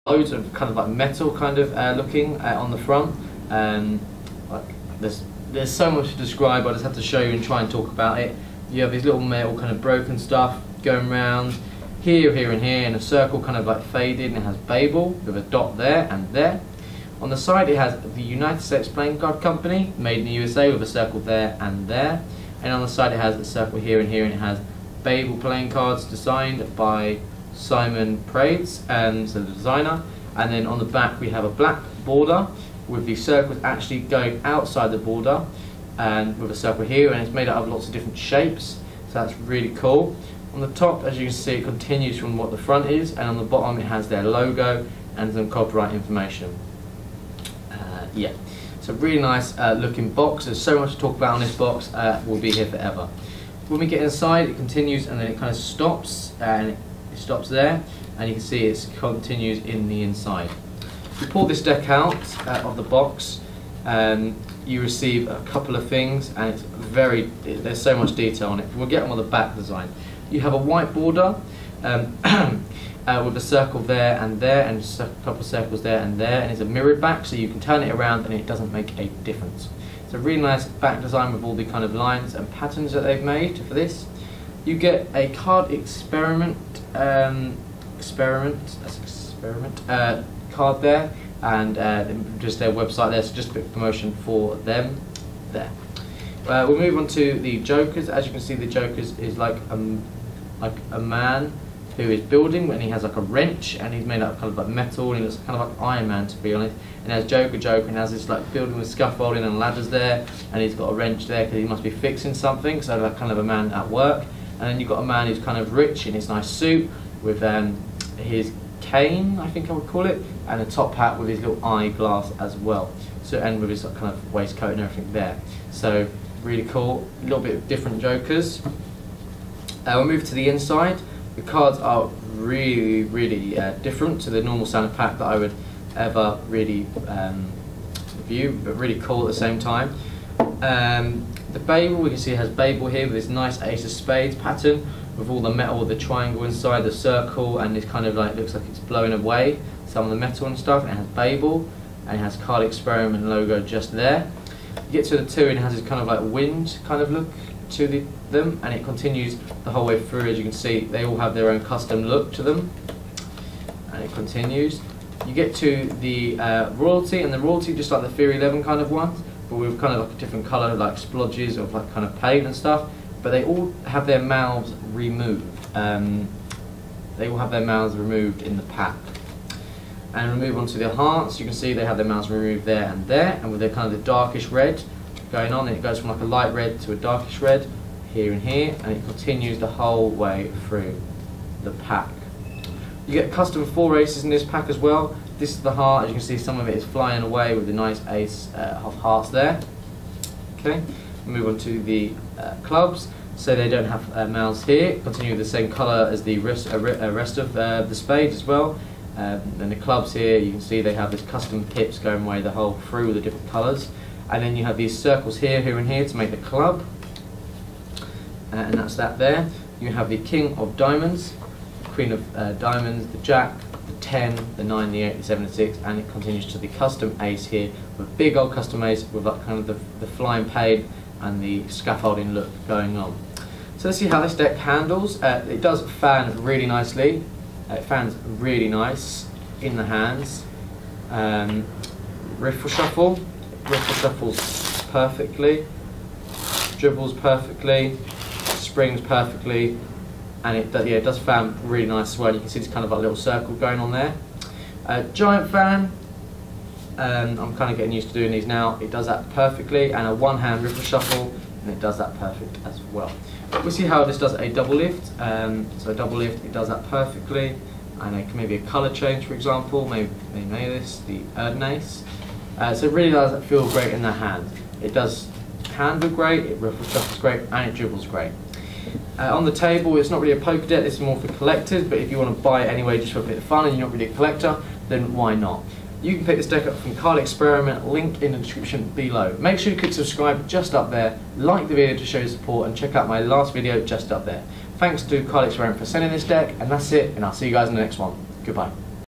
loads of kind of like metal kind of looking on the front. Like there's so much to describe. I just have to show you and try and talk about it. You have these little metal kind of broken stuff going around here, here and here in a circle, kind of like faded, and it has Babel with a dot there and there. On the side it has the United States Playing Card Company, made in the USA, with a circle there and there. And on the side it has a circle here and here, and it has Babel playing cards designed by Simon Prades, so the designer. And then on the back we have a black border with the circles actually going outside the border, and with a circle here, and it's made out of lots of different shapes, so that's really cool. On the top, as you can see, it continues from what the front is, and on the bottom it has their logo and some copyright information. Yeah, so really nice looking box. There's so much to talk about on this box. We'll be here forever. When we get inside, it continues and then it kind of stops, and it stops there, and you can see it continues in the inside. If you pull this deck out of the box, you receive a couple of things, and there's so much detail on it. We'll get on with the back design. You have a white border with a circle there and a couple of circles there, and it's a mirrored back, so you can turn it around and it doesn't make a difference. It's a really nice back design with all the kind of lines and patterns that they've made for this. You get a card experiment card there, and just their website there, so just a bit of promotion for them there. We'll move on to the Jokers. As you can see, the Jokers is like a man who is building, and he has like a wrench, and he's made out of kind of like metal, and he looks kind of like Iron Man, to be honest. And there's Joker, and has this like building with scaffolding and ladders there, and he's got a wrench there because he must be fixing something, so like kind of a man at work. And then you've got a man who's kind of rich in his nice suit with his cane, I think I would call it, and a top hat with his little eyeglass as well. So, and with his kind of waistcoat and everything there. So really cool, a little bit of different Jokers. We'll move to the inside. The cards are really different to the normal standard pack that I would ever really review, but really cool at the same time. The Babel, we can see it has Babel here with this nice Ace of Spades pattern with all the metal, the triangle inside, the circle, and this kind of like looks like it's blowing away some of the metal and stuff. And it has Babel, and it has Card Experiment logo just there. You get to the two, and it has this kind of like wind kind of look to them, and it continues the whole way through. As you can see, they all have their own custom look to them, and it continues. You get to the Royalty, and the Royalty just like the Theory 11 kind of ones, but with kind of like a different colour, like splodges of like kind of paint and stuff. But they all have their mouths removed. They all have their mouths removed in the pack. And we move on to the Hearts. You can see they have their mouths removed there, and with their kind of the darkish red going on, and it goes from like a light red to a darkish red here and here, and it continues the whole way through the pack. You get custom 4 aces in this pack as well. This is the heart. As you can see, some of it is flying away with the nice ace of hearts there. Okay, we move on to the clubs. So they don't have mouths here. Continue with the same colour as the rest of the spades as well. And the clubs here, you can see they have this custom pips going away the whole through with the different colours. And then you have these circles here and here to make the club. And that's that there. You have the King of Diamonds, Queen of Diamonds, the Jack, the 10, the 9, the 8, the 7, the 6, and it continues to the custom ace here with big old custom ace with like kind of the flying paint and the scaffolding look going on. So let's see how this deck handles. It does fan really nicely. It fans really nice in the hands. Riffle shuffle. Riffle shuffles perfectly. Dribbles perfectly. Springs perfectly. And it does fan really nice as well. You can see this kind of like little circle going on there. Giant fan. I'm kind of getting used to doing these now. It does that perfectly. And a one-hand riffle shuffle, and it does that perfect as well. We'll see how this does a double lift. So a double lift, it does that perfectly. And maybe a colour change, for example. Maybe this, the Erdnase. So it really does feel great in the hand. It does handle great, it riffle shuffles great, and it dribbles great. On the table, it's not really a poker deck. This is more for collectors. But if you want to buy it anyway, just for a bit of fun, and you're not really a collector, then why not? You can pick this deck up from Card Experiment, link in the description below. Make sure you click subscribe just up there, like the video to show your support, and check out my last video just up there. Thanks to Card Experiment for sending this deck, and that's it, and I'll see you guys in the next one. Goodbye.